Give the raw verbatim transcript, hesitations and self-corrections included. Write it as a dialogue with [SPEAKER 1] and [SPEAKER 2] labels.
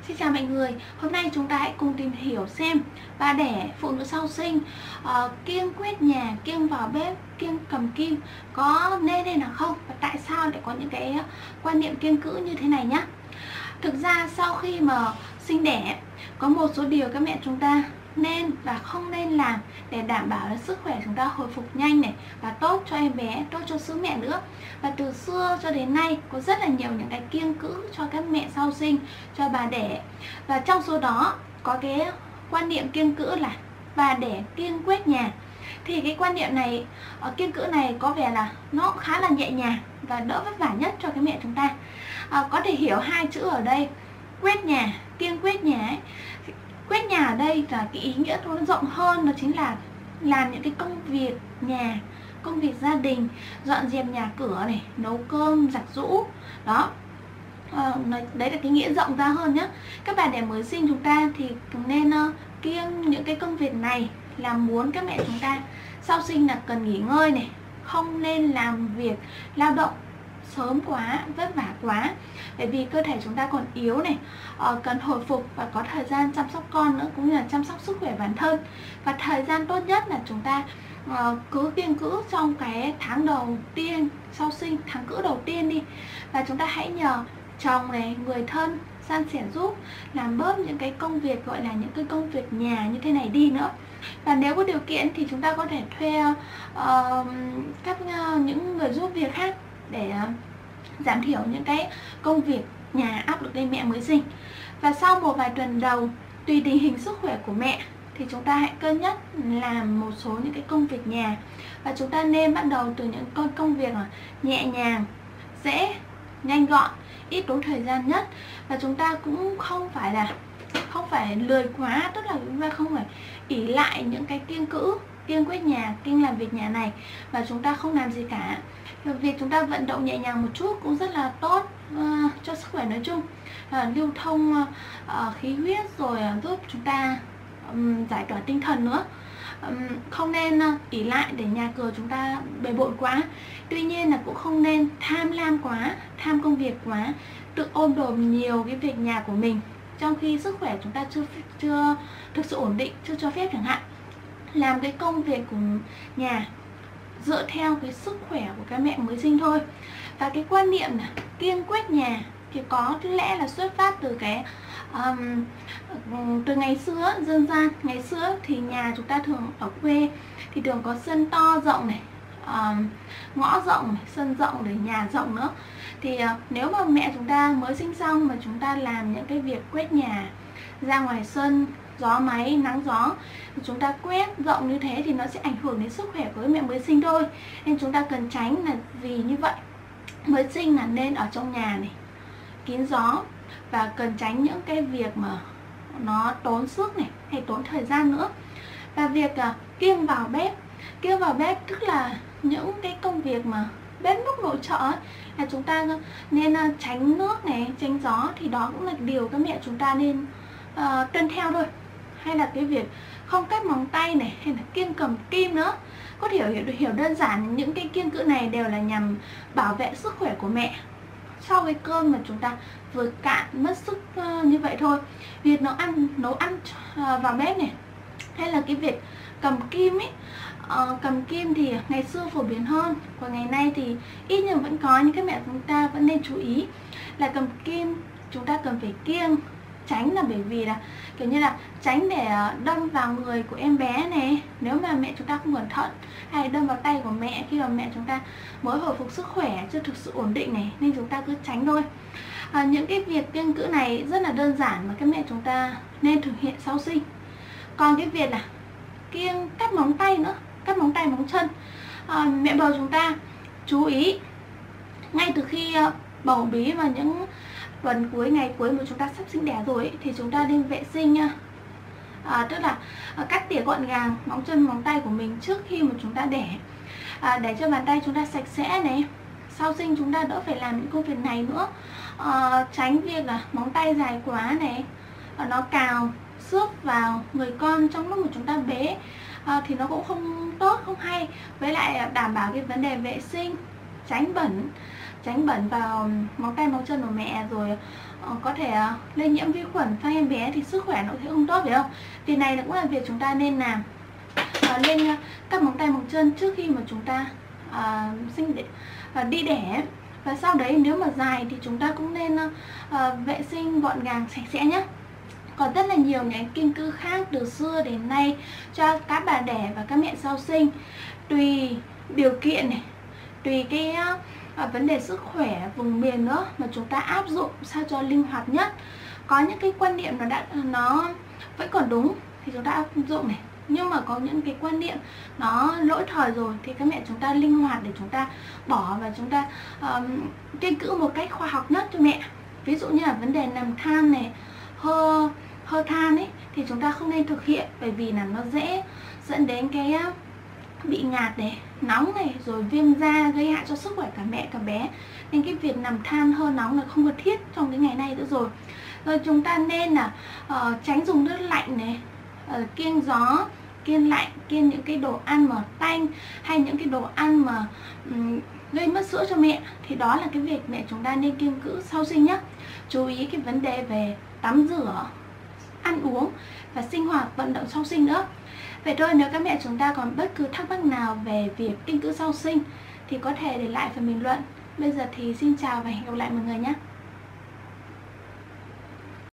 [SPEAKER 1] Xin chào mọi người, hôm nay chúng ta hãy cùng tìm hiểu xem bà đẻ, phụ nữ sau sinh, uh, kiêng quét nhà, kiêng vào bếp, kiêng cầm kim có nên hay là không, và tại sao lại có những cái quan niệm kiêng cữ như thế này nhé. Thực ra sau khi mà sinh đẻ, có một số điều các mẹ chúng ta nên và không nên làm để đảm bảo là sức khỏe chúng ta hồi phục nhanh này, và tốt cho em bé, tốt cho sữa mẹ nữa. Và từ xưa cho đến nay có rất là nhiều những cái kiêng cữ cho các mẹ sau sinh, cho bà đẻ. Và trong số đó có cái quan niệm kiêng cữ là bà đẻ kiêng quét nhà. Thì cái quan niệm này, ở kiêng cữ này có vẻ là nó khá là nhẹ nhàng và đỡ vất vả nhất cho cái mẹ chúng ta. à, Có thể hiểu hai chữ ở đây, quét nhà, kiêng quét nhà ấy. Quét nhà ở đây là cái ý nghĩa nó rộng hơn, đó chính là làm những cái công việc nhà, công việc gia đình, dọn dẹp nhà cửa này, nấu cơm, giặt giũ. Đó, à, đấy là cái nghĩa rộng ra hơn nhé. Các bà đẻ mới sinh chúng ta thì nên uh, kiêng những cái công việc này, là muốn các mẹ chúng ta sau sinh là cần nghỉ ngơi này, không nên làm việc lao động sớm quá, vất vả quá, bởi vì cơ thể chúng ta còn yếu này, uh, cần hồi phục và có thời gian chăm sóc con nữa, cũng như là chăm sóc sức khỏe bản thân. Và thời gian tốt nhất là chúng ta uh, cứ kiêng cữ trong cái tháng đầu tiên sau sinh, tháng cữ đầu tiên đi, và chúng ta hãy nhờ chồng này, người thân san sẻ giúp, làm bớt những cái công việc gọi là những cái công việc nhà như thế này đi nữa. Và nếu có điều kiện thì chúng ta có thể thuê uh, các uh, những người giúp việc khác để uh, giảm thiểu những cái công việc nhà áp lực lên mẹ mới sinh. Và sau một vài tuần đầu, tùy tình hình sức khỏe của mẹ thì chúng ta hãy cân nhắc làm một số những cái công việc nhà. Và chúng ta nên bắt đầu từ những công việc nhẹ nhàng, dễ, nhanh gọn, ít tốn thời gian nhất. Và chúng ta cũng không phải là không phải lười quá, tức là chúng ta không phải ỷ lại những cái kiêng cữ, kiêng quét nhà, kiêng làm việc nhà này và chúng ta không làm gì cả. Việc chúng ta vận động nhẹ nhàng một chút cũng rất là tốt uh, cho sức khỏe nói chung, uh, lưu thông uh, khí huyết, rồi uh, giúp chúng ta um, giải tỏa tinh thần nữa. Um, không nên uh, ỷ lại để nhà cửa chúng ta bề bộn quá. Tuy nhiên là cũng không nên tham lam quá, tham công việc quá, tự ôm đồm nhiều cái việc nhà của mình trong khi sức khỏe chúng ta chưa chưa thực sự ổn định, chưa cho phép chẳng hạn. Làm cái công việc của nhà dựa theo cái sức khỏe của các mẹ mới sinh thôi. Và cái quan niệm là kiêng quét nhà thì có lẽ là xuất phát từ cái um, từ ngày xưa, dân gian ngày xưa thì nhà chúng ta thường ở quê thì thường có sân to rộng này, um, ngõ rộng này, sân rộng để nhà rộng nữa. Thì uh, nếu mà mẹ chúng ta mới sinh xong mà chúng ta làm những cái việc quét nhà ra ngoài sân, gió máy, nắng gió, chúng ta quét rộng như thế thì nó sẽ ảnh hưởng đến sức khỏe của mẹ mới sinh thôi. Nên chúng ta cần tránh, là vì như vậy mới sinh là nên ở trong nhà này, kín gió, và cần tránh những cái việc mà nó tốn sức này hay tốn thời gian nữa. Và việc uh, kiêng vào bếp, kiêng vào bếp tức là những cái công việc mà bếp núc nội trợ ấy, là chúng ta nên uh, tránh nước này, tránh gió, thì đó cũng là điều các mẹ chúng ta nên uh, tuân theo thôi. Hay là cái việc không cắt móng tay này, hay là kiêng cầm kim nữa. Có thể hiểu, hiểu đơn giản những cái kiêng cữ này đều là nhằm bảo vệ sức khỏe của mẹ sau cái cơn mà chúng ta vừa cạn mất sức uh, như vậy thôi. Việc nấu ăn nấu ăn uh, vào bếp này, hay là cái việc cầm kim ấy, uh, cầm kim thì ngày xưa phổ biến hơn, còn ngày nay thì ít nhưng vẫn có, những cái mẹ chúng ta vẫn nên chú ý là cầm kim chúng ta cần phải kiêng, tránh là bởi vì là kiểu như là tránh để đâm vào người của em bé này, nếu mà mẹ chúng ta không cẩn thận, hay đâm vào tay của mẹ khi mà mẹ chúng ta mới hồi phục sức khỏe, chưa thực sự ổn định này, nên chúng ta cứ tránh thôi. À, những cái việc kiêng cữ này rất là đơn giản mà các mẹ chúng ta nên thực hiện sau sinh. Còn cái việc là kiêng cắt móng tay nữa, cắt móng tay móng chân, à, mẹ bầu chúng ta chú ý ngay từ khi bầu bí và những tuần cuối, ngày cuối mà chúng ta sắp sinh đẻ rồi ấy, thì chúng ta nên vệ sinh nha. À, tức là à, cắt tỉa gọn gàng móng chân móng tay của mình trước khi mà chúng ta đẻ, à, để cho bàn tay chúng ta sạch sẽ này. Sau sinh chúng ta đỡ phải làm những công việc này nữa, à, tránh việc là móng tay dài quá này, à, nó cào xước vào người con trong lúc mà chúng ta bế, à, thì nó cũng không tốt, không hay. Với lại đảm bảo cái vấn đề vệ sinh, tránh bẩn tránh bẩn vào móng tay móng chân của mẹ, rồi uh, có thể uh, lây nhiễm vi khuẩn sang em bé thì sức khỏe nó sẽ không tốt, phải không? Vì này cũng là việc chúng ta nên làm. Uh, lên uh, các móng tay móng chân trước khi mà chúng ta uh, sinh đẻ, uh, đi đẻ. Và sau đấy nếu mà dài thì chúng ta cũng nên uh, vệ sinh gọn gàng sạch sẽ nhé. Còn rất là nhiều những kim cư khác từ xưa đến nay cho các bà đẻ và các mẹ sau sinh. Tùy điều kiện này, tùy cái uh, vấn đề sức khỏe vùng miền nữa mà chúng ta áp dụng sao cho linh hoạt nhất. Có những cái quan niệm nó đã nó vẫn còn đúng thì chúng ta áp dụng này, nhưng mà có những cái quan niệm nó lỗi thời rồi thì các mẹ chúng ta linh hoạt để chúng ta bỏ và chúng ta um, kiêng cữ một cách khoa học nhất cho mẹ. Ví dụ như là vấn đề nằm than này, hơ hơ than ấy thì chúng ta không nên thực hiện, bởi vì là nó dễ dẫn đến cái bị ngạt này, nóng này, rồi viêm da gây hại cho sức khỏe cả mẹ cả bé. Nên cái việc nằm than hơ nóng là không cần thiết trong cái ngày nay nữa rồi. Rồi chúng ta nên là uh, tránh dùng nước lạnh này, uh, kiêng gió, kiêng lạnh, kiêng những cái đồ ăn mà tanh hay những cái đồ ăn mà um, gây mất sữa cho mẹ. Thì đó là cái việc mẹ chúng ta nên kiêng cữ sau sinh nhé. Chú ý cái vấn đề về tắm rửa, ăn uống và sinh hoạt vận động sau sinh nữa. Vậy thôi, nếu các mẹ chúng ta còn bất cứ thắc mắc nào về việc kiêng cữ sau sinh thì có thể để lại phần bình luận. Bây giờ thì xin chào và hẹn gặp lại mọi người nhé.